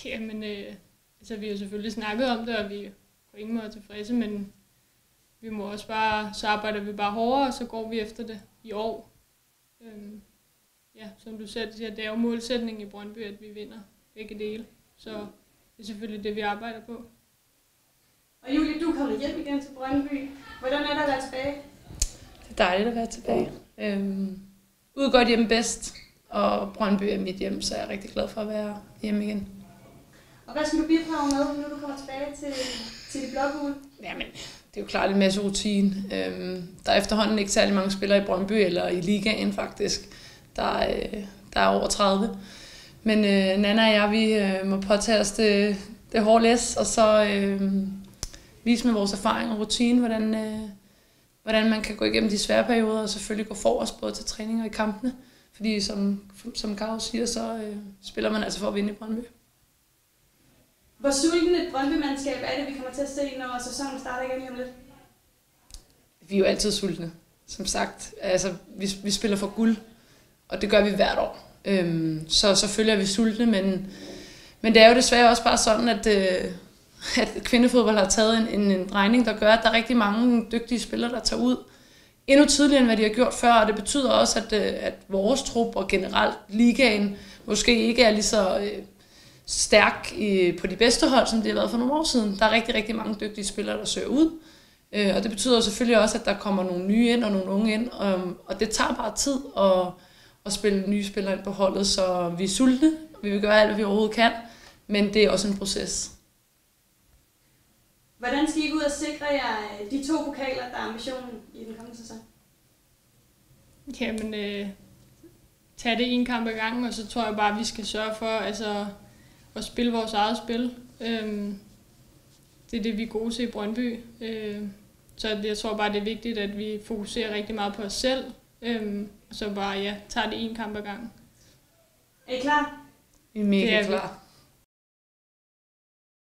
Jamen, altså vi har selvfølgelig snakket om det, og vi er på ingen måde tilfredse, men vi må også bare, så arbejder vi bare hårdere, og så går vi efter det i år. Ja, som du selv siger, det er jo målsætningen i Brøndby, at vi vinder begge dele. Så det er selvfølgelig det, vi arbejder på. Og Julie, du er kommet hjem igen til Brøndby. Hvordan er det at være tilbage? Det er dejligt at være tilbage. Ude godt hjemme bedst, og Brøndby er mit hjem, så jeg er rigtig glad for at være hjemme igen. Og hvad skal du bidrage med, når du kommer tilbage til de blågule? Jamen, det er jo klart en masse rutine. Der er efterhånden ikke særlig mange spillere i Brøndby, eller i ligaen faktisk. Der er over 30. Men Nanna og jeg, vi må påtage os det hårde læs, og så vise med vores erfaring og rutine, hvordan man kan gå igennem de svære perioder, og selvfølgelig gå forrest både til træning og i kampene. Fordi som Karo siger, så spiller man altså for at vinde i Brøndby. Hvor sulten et Brøndby-mandskab er det, vi kommer til at se, når sæsonen starter igen lige om lidt? Vi er jo altid sultne, som sagt. Altså, vi spiller for guld, og det gør vi hvert år. Så selvfølgelig er vi sultne, men det er jo desværre også bare sådan, at kvindefodbold har taget en drejning, der gør, at der er rigtig mange dygtige spillere, der tager ud endnu tidligere, end hvad de har gjort før, og det betyder også, at vores trup og generelt ligaen måske ikke er lige så stærk på de bedste hold, som det har været for nogle år siden. Der er rigtig, rigtig mange dygtige spillere, der søger ud, og det betyder selvfølgelig også, at der kommer nogle nye ind og nogle unge ind, og det tager bare tid at spille nye spillere ind på holdet, så vi er sultne, vi vil gøre alt, hvad vi overhovedet kan, men det er også en proces. Hvordan skal I gå ud og sikre jer de 2 pokaler, der er ambitionen i den kommende sæson? Jamen, tage det en kamp ad gangen, og så tror jeg bare, at vi skal sørge for at spille vores eget spil. Det er det, vi er gode til i Brøndby. Så jeg tror bare, det er vigtigt, at vi fokuserer rigtig meget på os selv, og så bare tager det en kamp ad gangen. Er I klar? Vi er mega klar.